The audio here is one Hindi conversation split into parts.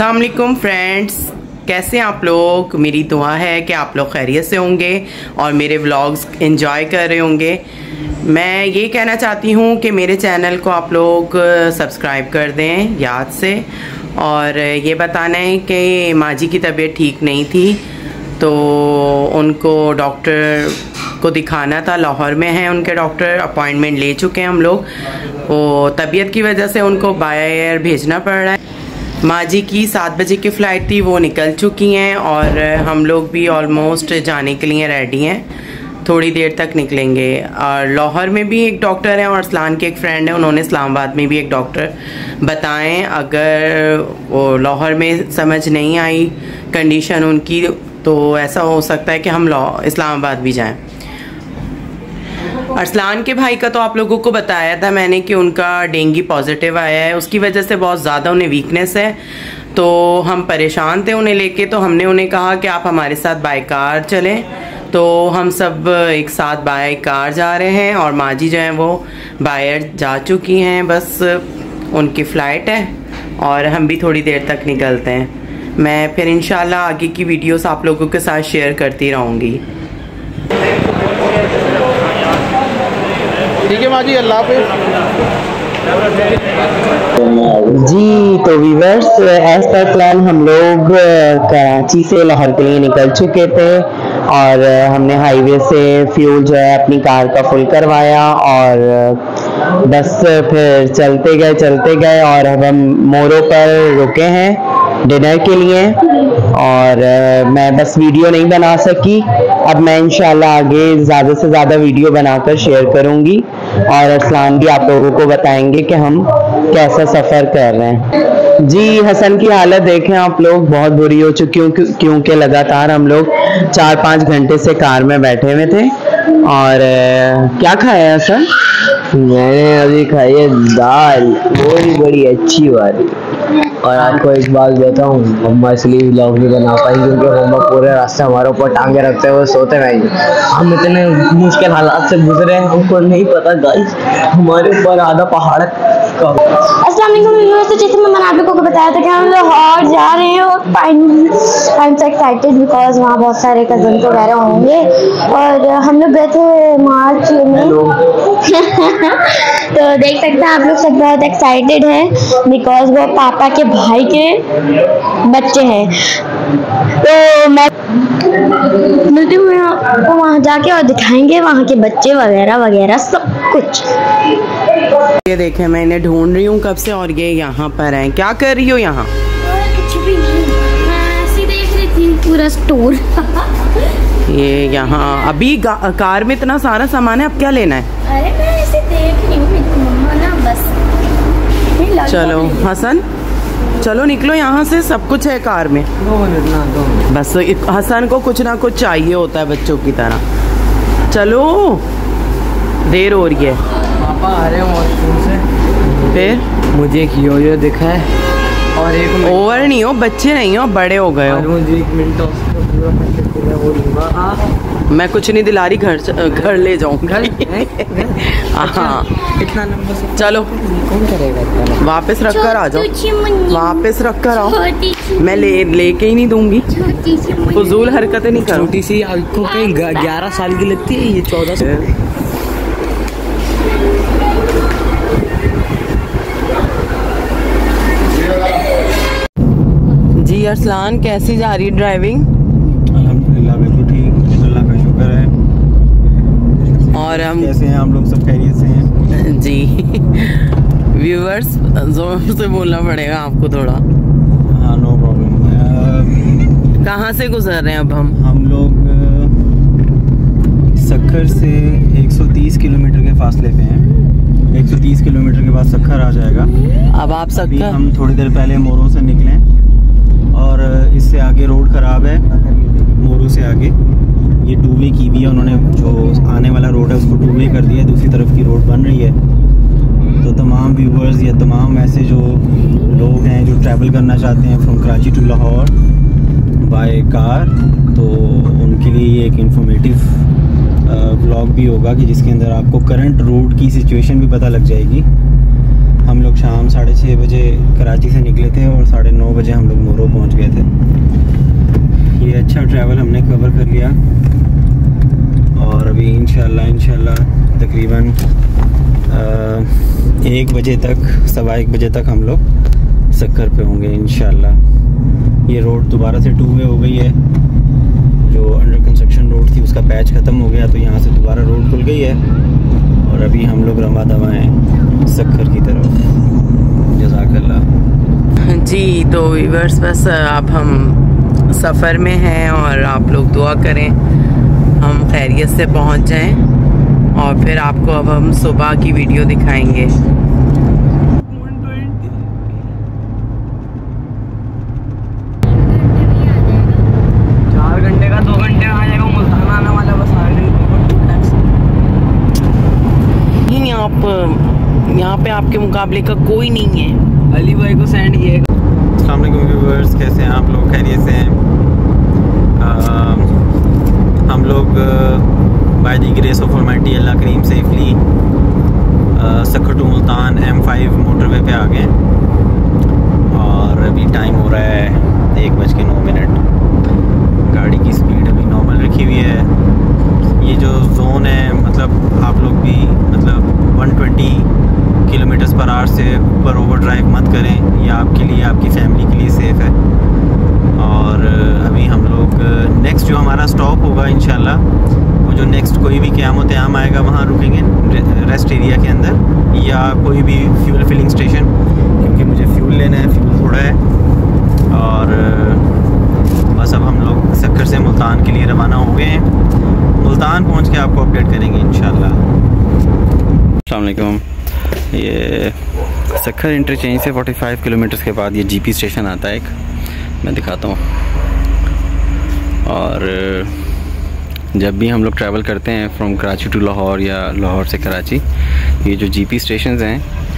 अस्सलाम वालेकुम फ्रेंड्स, कैसे हैं आप लोग। मेरी दुआ है कि आप लोग खैरियत से होंगे और मेरे व्लॉग्स एंजॉय कर रहे होंगे। मैं ये कहना चाहती हूँ कि मेरे चैनल को आप लोग सब्सक्राइब कर दें याद से, और ये बताना है कि माँ जी की तबीयत ठीक नहीं थी तो उनको डॉक्टर को दिखाना था। लाहौर में हैं उनके डॉक्टर, अपॉइंटमेंट ले चुके हैं हम लोग। वो तबीयत की वजह से उनको बाय एयर भेजना पड़ रहा है। माँ जी की 7 बजे की फ़्लाइट थी, वो निकल चुकी हैं और हम लोग भी ऑलमोस्ट जाने के लिए रेडी हैं। थोड़ी देर तक निकलेंगे। और लाहौर में भी एक डॉक्टर हैं और अरसलान के एक फ्रेंड हैं, उन्होंने इस्लामाबाद में भी एक डॉक्टर बताएं। अगर वो लाहौर में समझ नहीं आई कंडीशन उनकी तो ऐसा हो सकता है कि हम इस्लामाबाद भी जाएं। अरसलान के भाई का तो आप लोगों को बताया था मैंने कि उनका डेंगू पॉजिटिव आया है, उसकी वजह से बहुत ज़्यादा उन्हें वीकनेस है। तो हम परेशान थे उन्हें लेके, तो हमने उन्हें कहा कि आप हमारे साथ बाय कार चलें। तो हम सब एक साथ बाय कार जा रहे हैं और माँ जी जो हैं वो बाहर जा चुकी हैं, बस उनकी फ़्लाइट है और हम भी थोड़ी देर तक निकलते हैं। मैं फिर इंशाल्लाह आगे की वीडियोस आप लोगों के साथ शेयर करती रहूँगी। ठीक है माँ जी, अल्लाह हाफ़िज़ जी। तो व्यूअर्स, एज पर प्लान हम लोग कराची से लाहौर के लिए निकल चुके थे और हमने हाईवे से फ्यूल जो है अपनी कार का फुल करवाया और बस फिर चलते गए और अब हम मोरो पर रुके हैं डिनर के लिए। और मैं बस वीडियो नहीं बना सकी, अब मैं इंशाल्लाह आगे ज़्यादा से ज़्यादा वीडियो बनाकर शेयर करूंगी और अरसलान भी आप लोगों को बताएंगे कि हम कैसा सफ़र कर रहे हैं। जी, हसन की हालत देखें आप लोग, बहुत बुरी हो चुकी हूँ क्योंकि लगातार हम लोग 4-5 घंटे से कार में बैठे हुए थे। और क्या खाया है हसन? मैंने अभी खाई है दाल, बड़ी अच्छी वाली। और आपको एक बात बताऊं, मम्मा इसलिए व्लॉग नहीं बना पाई क्योंकि मम्मा पूरे रास्ते हमारे ऊपर टांगे रखते हुए सोते नहीं। हम इतने मुश्किल हालात से गुजरे हैं, हमको नहीं पता गाइस हमारे ऊपर आधा पहाड़ का। अस्सलाम वालेकुम व्यूअर्स, तो जैसे मैंने आप लोगों को बताया था कि हम लाहौर जा रहे हैं और I am so excited because वहाँ बहुत सारे कजन वगैरह होंगे। और हम लोग गए थे मार्च में तो देख सकते हैं आप लोग सब बहुत एक्साइटेड हैं बिकॉज वो पापा के भाई के बच्चे हैं। तो मैं मिलती हूँ आपको वहाँ जाके और दिखाएंगे वहाँ के बच्चे वगैरह सब कुछ। ये देखें, मैं इन्हें ढूंढ रही हूँ कब से और ये यहाँ पर हैं। क्या कर रही हो यहाँ? कुछ भी नहीं, मैं ऐसे देख रही थी पूरा स्टोर। ये यहाँ अभी कार में इतना सारा सामान है, अब क्या लेना है? अरे मैं ऐसे देख रही हूँ मम्मा ना, बस चलो हसन, चलो निकलो यहाँ से, सब कुछ है कार में। बस हसन को कुछ ना कुछ चाहिए होता है बच्चों की तरह। चलो, देर हो रही है। पापा आ रहे हैं वॉशरूम से, फिर मुझे एक योयो दिखा है और एक ओवर नहीं हो, बच्चे नहीं हो, बड़े हो गए हो। मुझे 1 मिनट वो लूँगा। मैं कुछ नहीं दिला रही, घर ले जाऊँगी। हाँ, इतना लंबा से चलो कौन करेगा इतना? वापस रख कर आ जाओ, वापस रख कर आओ। मैं लेके ही नहीं दूंगी, फजूल हरकतें नहीं करो। छोटी सी आपको कहीं 11 साल की लगती है, ये 14 साल। जी अरसलान, कैसी जा रही है ड्राइविंग? अल्हम्दुलिल्लाह बिल्कुल ठीक, अल्लाह का शुक्र है। और हम कैसे हैं? हम लोग सब खैरियत से हैं जी। व्यूअर्स, जोर से बोलना पड़ेगा आपको थोड़ा। हाँ, नो प्रॉब्लम। कहाँ से गुजर रहे हैं अब हम लोग सक्खर से 130 किलोमीटर के फासले पे हैं। 130 किलोमीटर के बाद सक्खर आ जाएगा। अब आप अभी सक्खर, हम थोड़ी देर पहले मोरू से निकले और इससे आगे रोड ख़राब है। मोरू से आगे ये टू वे की हुई है उन्होंने, जो आने वाला रोड है उसको टू वे कर दिया है, दूसरी तरफ की रोड बन रही है। तो तमाम व्यूवर्स या तमाम ऐसे जो लोग हैं जो ट्रैवल करना चाहते हैं from Karachi to Lahore by car, तो उनके लिए ये एक इंफॉर्मेटिव व्लॉग भी होगा कि जिसके अंदर आपको करंट रोड की सिचुएशन भी पता लग जाएगी हम लोग शाम 6:30 बजे कराची से निकले थे और 9:30 बजे हम लोग मोरो पहुंच गए थे। ये अच्छा ट्रैवल हमने कवर कर लिया और अभी इंशाल्लाह तकरीबन 1 बजे तक 1:15 बजे तक हम लोग सक्कर पे होंगे इंशाल्लाह। ये रोड दोबारा से 2 वे हो गई है, जो अंडर कंस्ट्रक्शन रोड थी उसका पैच ख़त्म हो गया तो यहाँ से दोबारा रोड खुल गई है और अभी हम लोग रवा दवा हैं सक्कर की तरफ। जज़ाकल्लाह। जी तो व्यूअर्स बस अब हम सफ़र में हैं और आप लोग दुआ करें हम खैरियत से पहुंच जाएं और फिर आपको अब हम सुबह की वीडियो दिखाएंगे। 4 घंटे का 2 घंटे आ जाएगा। मुल्तान आने वाला बस यहाँ पे आपके मुकाबले का कोई नहीं है। अली भाई को सेंड किए। अस्सलाम वालेकुम व्यूअर्स, कैसे हैं आप लोग? खैरियत से हैं? हम लोग by the grace of almighty Allah करीम safely Sukkur to Multan M5 motorway पे आ गए और अभी टाइम हो रहा है 1:09। गाड़ी की स्पीड अभी नॉर्मल रखी हुई है। ये जो जोन है मतलब आप लोग भी मतलब 120 km/h से ऊपर ओवर ड्राइव मत करें, ये आपके लिए आपकी फैमिली के लिए सेफ़ है। और अभी हम लोग नेक्स्ट जो हमारा स्टॉप होगा इंशाल्लाह, वो जो नेक्स्ट कोई भी क़यामत क़याम आएगा वहाँ रुकेंगे रेस्ट एरिया के अंदर या कोई भी फ्यूल फिलिंग स्टेशन, क्योंकि मुझे फ्यूल लेना है, फ्यूल थोड़ा है। और बस अब हम लोग सक्कर से मुल्तान के लिए रवाना हो गए हैं। मुल्तान पहुँच के आपको अपडेट करेंगे इंशाल्लाह। अस्सलाम वालेकुम। ये सक्कर इंटरचेंज से 45 किलोमीटर के बाद ये GP स्टेशन आता है एक, मैं दिखाता हूँ। और जब भी हम लोग ट्रैवल करते हैं फ्रॉम कराची टू लाहौर या लाहौर से कराची, ये जो GP स्टेशंस हैं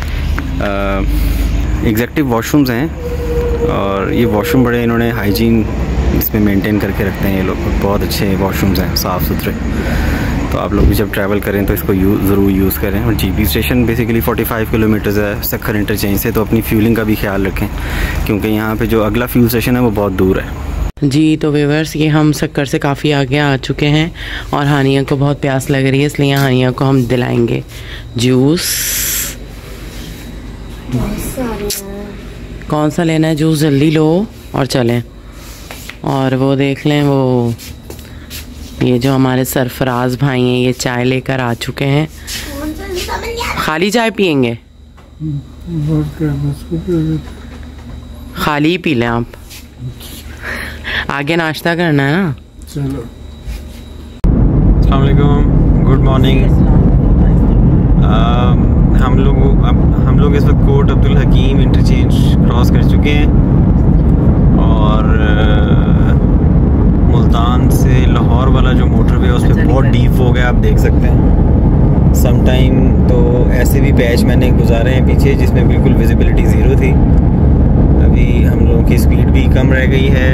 एग्जेक्टिव वॉशरूम्स हैं और ये वॉशरूम बड़े इन्होंने हाइजीन इसमें मेंटेन करके रखते हैं ये लोग। बहुत अच्छे वॉशरूम्स हैं, साफ़ सुथरे। तो आप लोग भी जब ट्रैवल करें तो इसको ज़रूर यूज़ करें। और GP स्टेशन बेसिकली 45 किलोमीटर्स है सक्कर इंटरचेंज से, तो अपनी फ्यूलिंग का भी ख्याल रखें क्योंकि यहाँ पे जो अगला फ्यूल स्टेशन है वो बहुत दूर है। जी तो व्यूअर्स ये हम सक्कर से काफ़ी आगे आ चुके हैं और हानिया को बहुत प्यास लग रही है, इसलिए हानिया को हम दिलाएंगे जूस। कौन सा लेना है जूस? जल्दी लो और चलें। और वो देख लें, वो ये जो हमारे सरफराज भाई हैं ये चाय लेकर आ चुके हैं। खाली चाय पियेंगे? खाली ही पी लें आप, आगे नाश्ता करना है ना। चलो। अस्सलाम वालेकुम, गुड मॉर्निंग। हम लोग इस वक्त कोट अब्दुल हकीम इंटरचेंज क्रॉस कर चुके हैं और मुल्तान से लाहौर वाला जो मोटरवे है उस पर बहुत डीप हो गया, आप देख सकते हैं। सम टाइम तो ऐसे भी पैच मैंने गुजारे हैं पीछे जिसमें बिल्कुल विजिबिलिटी ज़ीरो थी। अभी हम लोगों की स्पीड भी कम रह गई है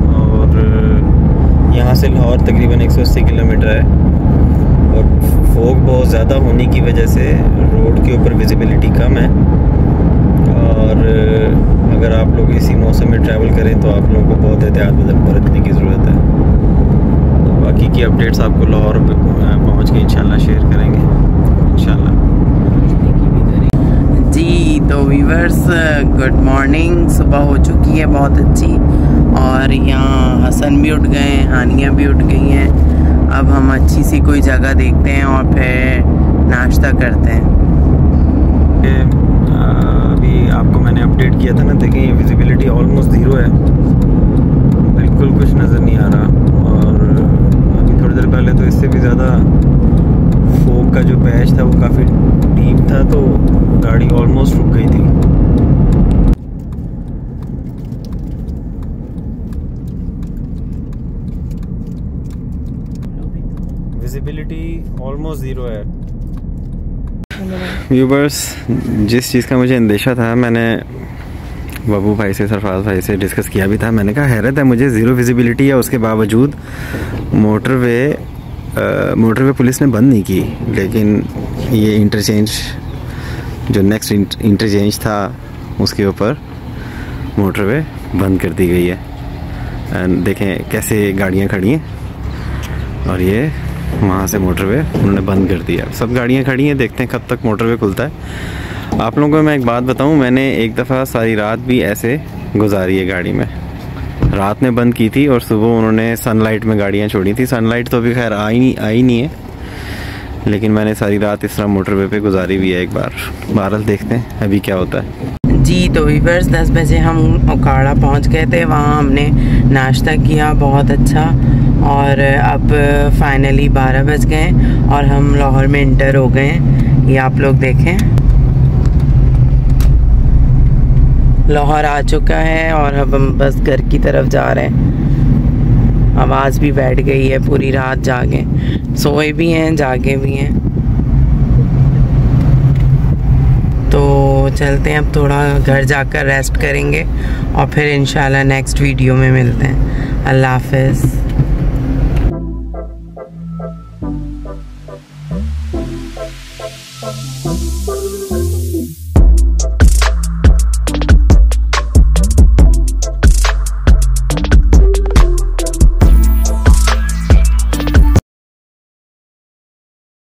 और यहाँ से लाहौर तकरीबन 180 किलोमीटर है और फोग बहुत ज़्यादा होने की वजह से रोड के ऊपर विजिबिलिटी कम है। और अगर आप लोग इसी मौसम में ट्रैवल करें तो आप लोगों को बहुत एहतियात बरतने की ज़रूरत है। तो बाकी की अपडेट्स आपको लाहौर पहुँच के इंशाल्लाह शेयर करेंगे इंशाल्लाह। जी तो व्यूअर्स गुड मॉर्निंग, सुबह हो चुकी है बहुत अच्छी और यहाँ हसन भी उठ गए हैं, हानिया भी उठ गई हैं। अब हम अच्छी सी कोई जगह देखते हैं और फिर नाश्ता करते हैं। अभी आपको मैंने अपडेट किया था ना, देखिए विजिबिलिटी ऑलमोस्ट ज़ीरो है, बिल्कुल कुछ नज़र नहीं आ रहा। और अभी थोड़ी देर पहले तो इससे भी ज़्यादा फोग का जो पैच था वो काफ़ी डीप था, तो गाड़ी ऑलमोस्ट रुक गई थी। विजिबिलिटी ऑलमोस्ट ज़ीरो है। व्यूवर्स, जिस चीज़ का मुझे अंदेशा था मैंने बाबू भाई से, सरफराज भाई से डिस्कस किया भी था। मैंने कहा हैरत है मुझे, ज़ीरो विजिबिलिटी है उसके बावजूद मोटरवे पुलिस ने बंद नहीं की, लेकिन ये इंटरचेंज जो नेक्स्ट इंटरचेंज था उसके ऊपर मोटरवे बंद कर दी गई है। एंड देखें कैसे गाड़ियाँ खड़ी हैं और ये वहाँ से मोटरवे उन्होंने बंद कर दिया। सब गाड़ियाँ खड़ी हैं, देखते हैं कब तक मोटरवे खुलता है। आप लोगों को मैं एक बात बताऊँ, मैंने एक दफ़ा सारी रात भी ऐसे गुजारी है गाड़ी में। रात में बंद की थी और सुबह उन्होंने सनलाइट में गाड़ियाँ छोड़ी थी। सनलाइट तो अभी खैर आई नहीं है, लेकिन मैंने सारी रात इस तरह मोटरवे पे गुजारी भी है एक बार। बहरहाल देखते हैं अभी क्या होता है। जी तो व्यूअर्स 10 बजे हम ओकाड़ा पहुंच गए थे। वहाँ हमने नाश्ता किया बहुत अच्छा, और अब फाइनली 12 बज गए और हम लाहौर में इंटर हो गए। ये आप लोग देखें, लाहौर आ चुका है और अब हम बस घर की तरफ जा रहे हैं। आवाज़ भी बैठ गई है, पूरी रात जागे, सोए भी हैं जागे भी हैं। तो चलते हैं, अब थोड़ा घर जाकर रेस्ट करेंगे और फिर इंशाल्लाह नेक्स्ट वीडियो में मिलते हैं। अल्लाह हाफ़िज़।